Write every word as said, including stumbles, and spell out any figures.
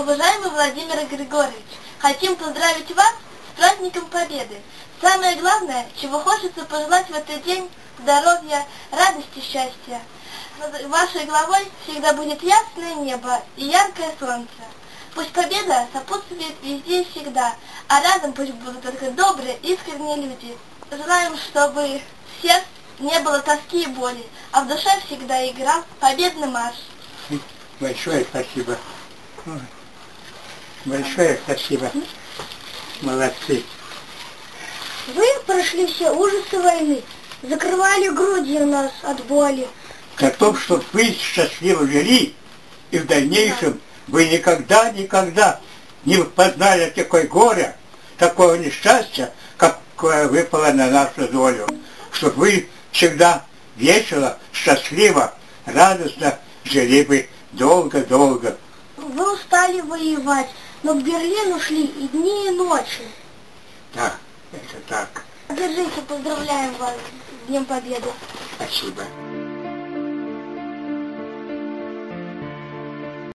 Уважаемый Владимир Григорьевич, хотим поздравить вас с праздником Победы. Самое главное, чего хочется пожелать в этот день – здоровья, радости, счастья. Над вашей головой всегда будет ясное небо и яркое солнце. Пусть победа сопутствует везде и всегда, а рядом пусть будут только добрые, искренние люди. Желаем, чтобы в сердце не было тоски и боли, а в душе всегда играл победный марш. Большое спасибо. Большое спасибо. Молодцы. Вы прошли все ужасы войны, закрывали груди у нас от боли. О том, чтобы вы счастливо жили, и в дальнейшем вы никогда-никогда не познали такое горе, такого несчастья, какое выпало на нашу долю. Чтобы вы всегда весело, счастливо, радостно жили бы долго-долго. Вы устали воевать, но к Берлину шли и дни, и ночи. Да, это так. Держите, поздравляем вас с Днем Победы. Спасибо.